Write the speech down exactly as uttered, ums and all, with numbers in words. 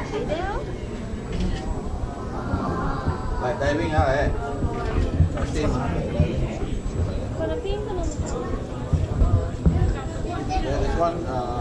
Stay there. Like diving, ah, eh? Same. Kalau pink kalau There is one. Uh,